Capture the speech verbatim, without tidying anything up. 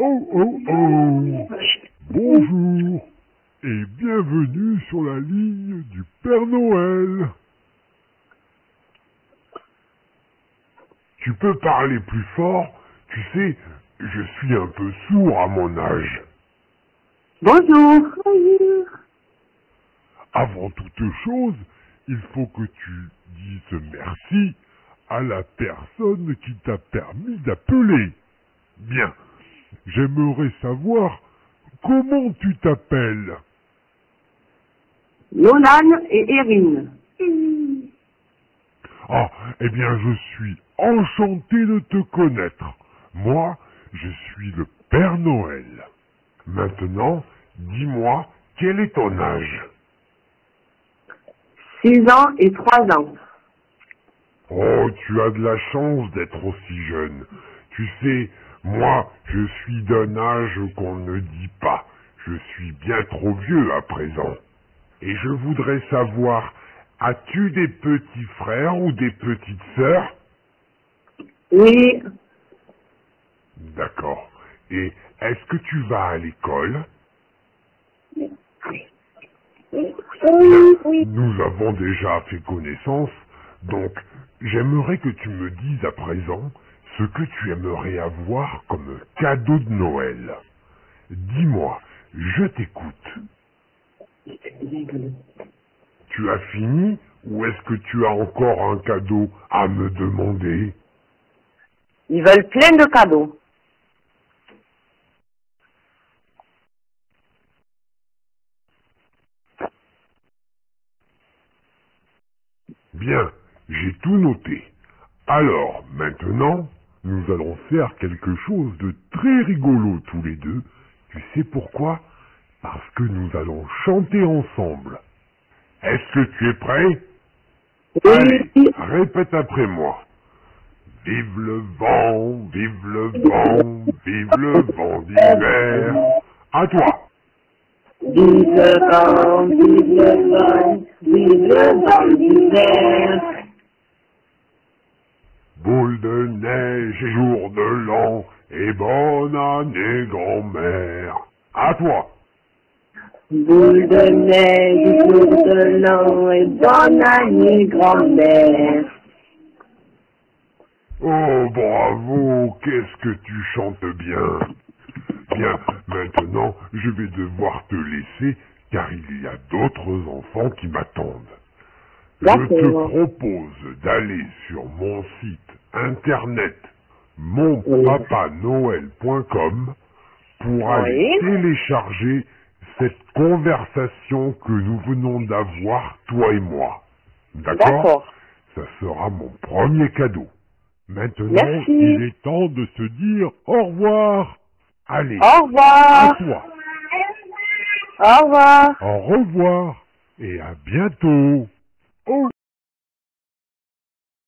Oh oh oh. Bonjour et bienvenue sur la ligne du Père Noël. Tu peux parler plus fort? Tu sais, je suis un peu sourd à mon âge. Bonjour. Bonjour. Avant toute chose, il faut que tu dises merci à la personne qui t'a permis d'appeler. Bien, j'aimerais savoir comment tu t'appelles. Nolan et Erin. Ah, eh bien, je suis enchanté de te connaître. Moi, je suis le Père Noël. Maintenant, dis-moi, quel est ton âge? Six ans et trois ans. Oh, tu as de la chance d'être aussi jeune. Tu sais, moi, je suis d'un âge qu'on ne dit pas. Je suis bien trop vieux à présent. Et je voudrais savoir, as-tu des petits frères ou des petites sœurs? Oui. D'accord. Et est-ce que tu vas à l'école? Oui. Bien, Oui. nous avons déjà fait connaissance, donc j'aimerais que tu me dises à présent ce que tu aimerais avoir comme cadeau de Noël. Dis-moi, je t'écoute. Tu as fini ou est-ce que tu as encore un cadeau à me demander? Ils veulent plein de cadeaux. Bien, j'ai tout noté. Alors, maintenant, nous allons faire quelque chose de très rigolo tous les deux. Tu sais pourquoi? Parce que nous allons chanter ensemble. Est-ce que tu es prêt? Allez, Oui. répète après moi. Vive le vent, vive le vent, vive le vent d'hiver. À toi. Vive le vent, vive le vent, vive le vent d'hiver. Boule de neige et jour de l'an, et bonne année grand-mère. À toi. Boule de neige, jour de l'an et bonne année grand-mère. Oh, bravo, qu'est-ce que tu chantes bien. Bien, maintenant, je vais devoir te laisser, car il y a d'autres enfants qui m'attendent. Je te D'accord. propose d'aller sur mon site internet Oui. mon papa noël point com pour aller Oui. télécharger cette conversation que nous venons d'avoir, toi et moi. D'accord? D'accord. Ça sera mon premier cadeau. Maintenant, il Merci. est temps de se dire au revoir. Allez, Au à revoir. toi. Au revoir. Au revoir et à bientôt. Oh.